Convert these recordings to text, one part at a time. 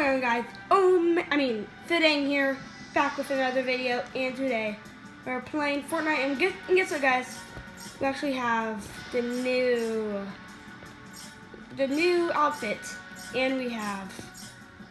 going on, guys? Fitting here, back with another video, and today we're playing Fortnite, and guess what, guys? We actually have the new outfit, and we have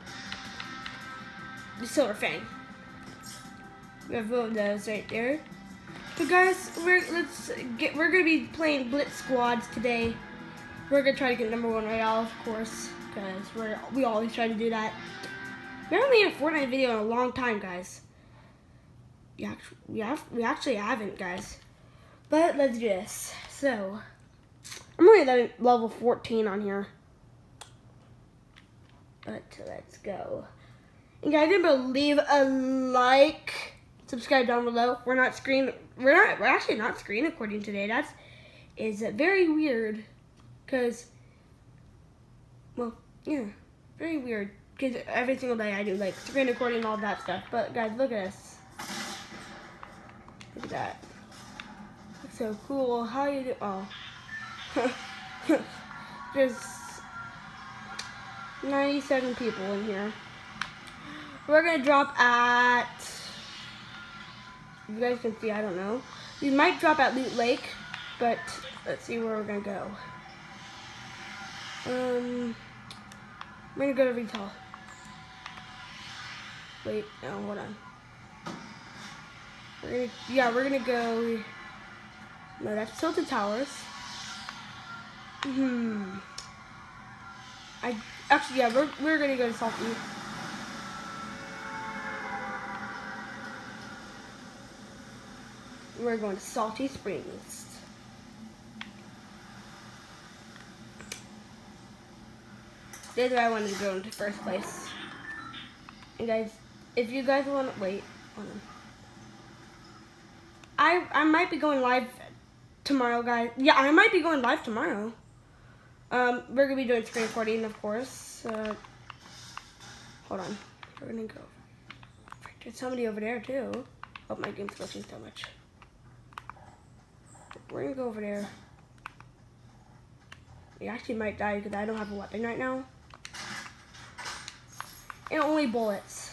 the Silver Fang. We have both of those right there. But guys, we're gonna be playing Blitz Squads today. We're gonna try to get #1 Royale, of course, because we always try to do that. We haven't made a Fortnite video in a long time, guys. We actually haven't, guys. But let's do this. So I'm only at level 14 on here. But let's go. And guys, remember to leave a like, subscribe down below. We're actually not screen recording today. That is very weird. Because, well, yeah, very weird. Because every single day I do like screen recording and all that stuff. But guys, look at this. Look at that. Looks so cool. How you do? Oh, there's 97 people in here. We're gonna drop at. You guys can see. I don't know. We might drop at Loot Lake, but let's see where we're gonna go. We're gonna go to retail. Wait, no, hold on. We're gonna go. No, that's Tilted Towers. We're gonna go to Salty. We're going to Salty Springs. That's where I wanted to go into first place. And guys, if you guys want to wait, hold on. I might be going live tomorrow, guys. Yeah, I might be going live tomorrow. We're gonna be doing screen recording, of course. Hold on, we're gonna go. There's somebody over there too. Oh, my game's glitching so much. We're gonna go over there. We actually might die because I don't have a weapon right now. And only bullets.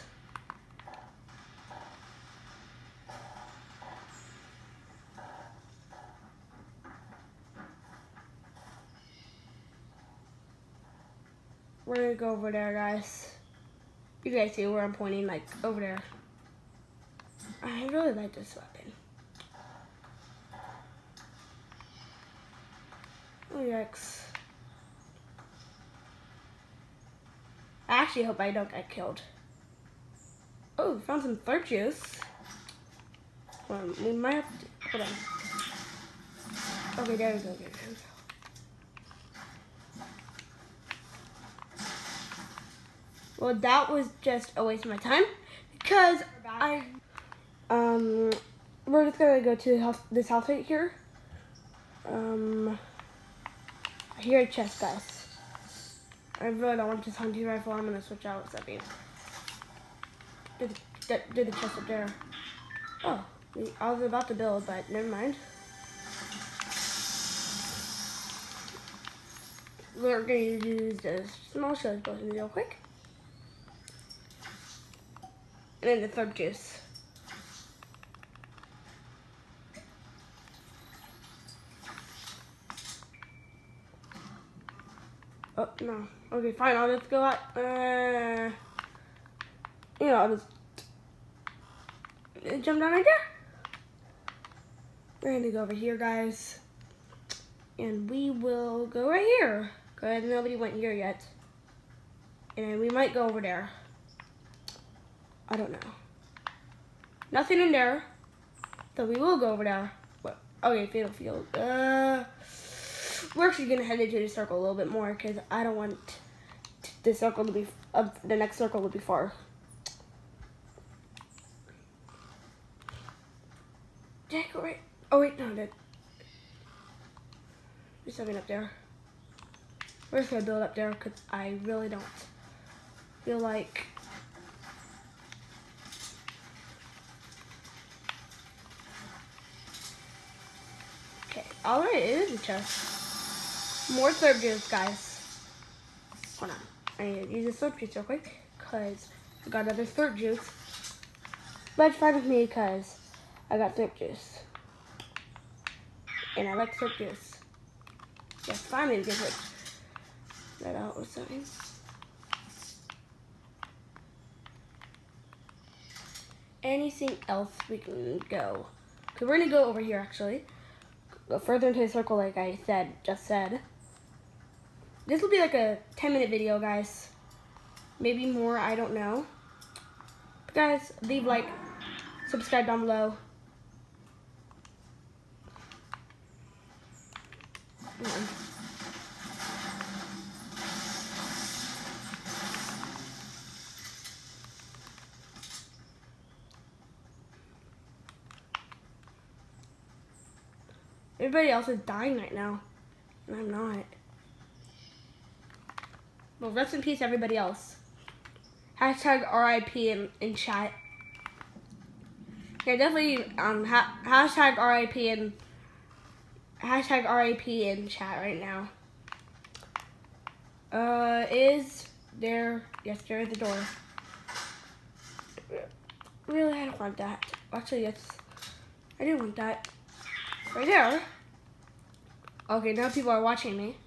We're gonna go over there, guys. You guys see where I'm pointing, like over there. I really like this weapon. Oh, yikes. I actually hope I don't get killed. Oh, found some Third Juice. Hold on, we might have to, hold on. Okay, there we go, there we go. Well, that was just a waste of my time because we're just gonna go to this house right here. I hear a chest, guys. I really don't want this hunting rifle. I'm gonna switch out something. Did the chest up there? Oh, I was about to build, but never mind. We're gonna use the small shells button real quick. And then the Third Juice. Oh, no. Okay, fine. I'll just go out. I'll just jump down right there. We're going to go over here, guys. And we will go right here. Because nobody went here yet. And we might go over there. I don't know. Nothing in there. So we will go over there. What? Okay, Fatal Field. We're actually gonna head into the circle a little bit more because I don't want the circle to be the next circle to be far. Decorate. Oh wait, no, there's something up there. We're just gonna build up there because I really don't feel like. Okay, all right, it is a chest. More Third Juice, guys. Hold on. I need to use the Third Juice real quick. because I got another slurp juice. But it's fine with me because I got slurp juice. And I like slurp juice. Yes, finally get it. That out or something. Anything else we can go? Because we're going to go over here actually. Go further into the circle like I just said. This will be like a 10-minute video, guys. Maybe more, I don't know. But guys, leave like, subscribe down below. Everybody else is dying right now, and I'm not. Well, rest in peace, everybody else. Hashtag RIP in chat. Yeah, definitely hashtag RIP in chat right now. Is there? Yes, there is a door. Really, I don't want that. Actually, yes, I do want that. Right there. Okay, now people are watching me.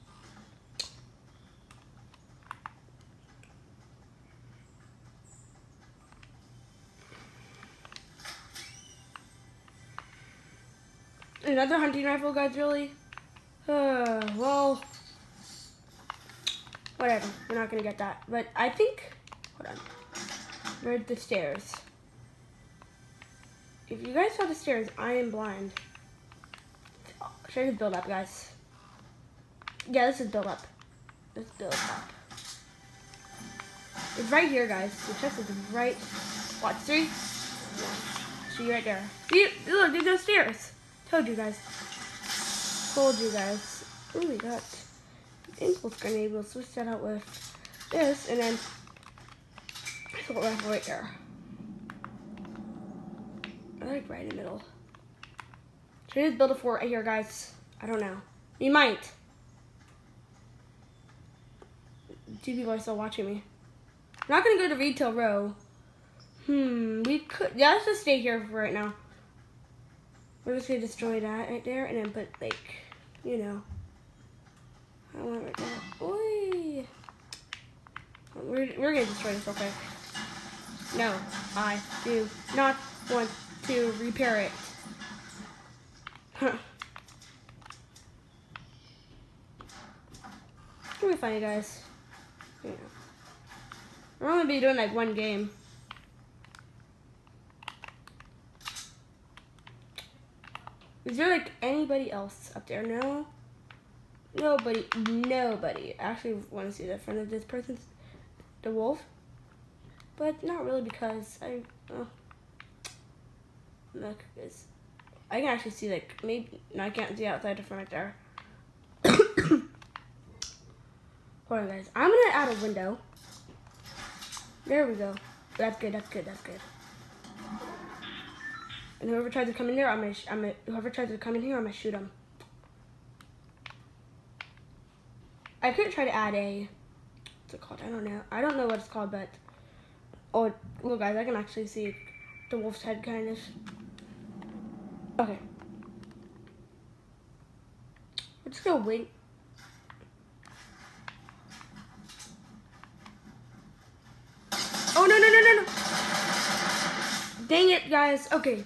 Another hunting rifle, guys, really? Well, whatever. We're not gonna get that. But I think, hold on. Where's the stairs? If you guys saw the stairs, I am blind. Should I just build up, guys? Yeah, this is build up. Let's build up. It's right here, guys. The chest is right. Watch, 3, 1. See right there. See, look, there's those stairs. Told you guys. Told you guys. Ooh, we got impulse grenade. We'll switch that out with this, and then assault rifle right there. I like right in the middle. Should I just build a fort right here, guys? I don't know. We might. 2 people are still watching me. I'm not gonna go to retail row. We could. Yeah, let's just stay here for right now. We're just gonna destroy that right there, and then put like, you know. I want right there. Oi. We're gonna destroy this real quick. No, I do not want to repair it. Huh. It's gonna be funny, guys. Yeah. We're only be doing like 1 game. Is there like anybody else up there? No. Nobody. I actually want to see the front of this person's, the wolf. But not really because look, I can actually see like, maybe, no, I can't see outside the front right there. Hold on, guys. I'm gonna add a window. There we go. That's good. And whoever tries to come in there, whoever tries to come in here, I'm gonna shoot them. I could try to add a, what's it called? I don't know what it's called, but oh, look, guys, I can actually see the wolf's head, kind of. Okay. We're just gonna wait. Oh, no. Dang it, guys. Okay.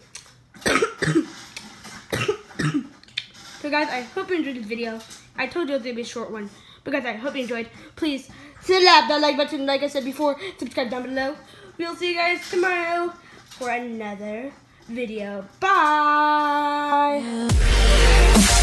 So, guys, I hope you enjoyed this video. I told you it was going to be a short one. But, guys, I hope you enjoyed. Please slap that like button, like I said before. Subscribe down below. We'll see you guys tomorrow for another video. Bye.